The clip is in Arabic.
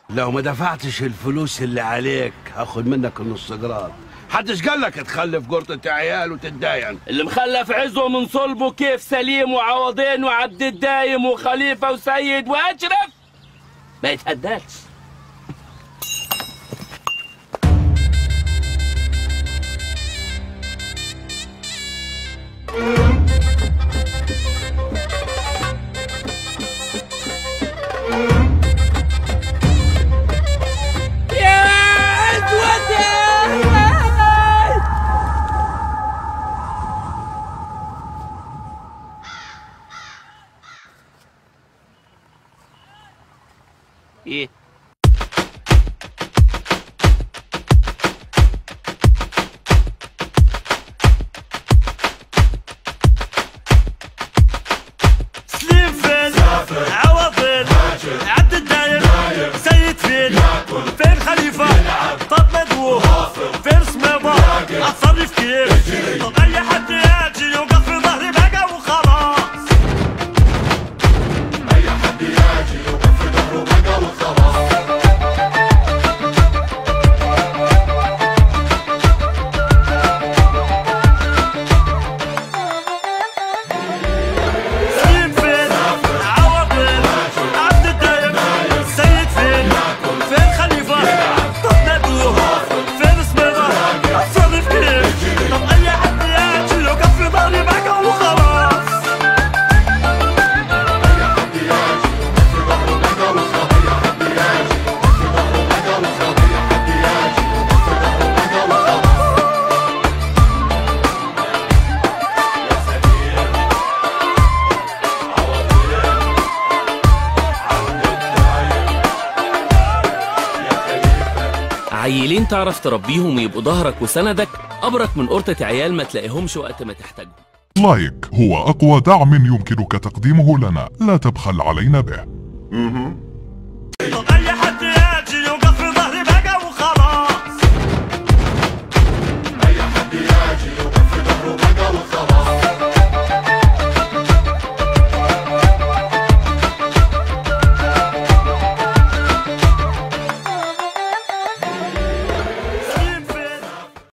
لو ما دفعتش الفلوس اللي عليك هاخد منك النص جراد. حدش قال لك تخلف قرطة عيال وتتداين؟ اللي مخلف عزه من صلبه كيف سليم وعوضين وعبد الدايم وخليفة وسيد وأشرف ما يتهداش. ايه سليم فين عوض فين عبد الدايم سيد فين فين خليفة طب مدوو فين سميضة اتصرف كيف طب اي حد يجي يوقف في ظهري بقى وخلاص اي حد يجي يوقف في ظهره بقى وخلاص عيلين تعرف تربيهم ويبقوا ظهرك وسندك أبرك من قرطة عيال ما تلاقيهمش وقت ما تحتاجهم. لايك هو أقوى دعم يمكنك تقديمه لنا، لا تبخل علينا به.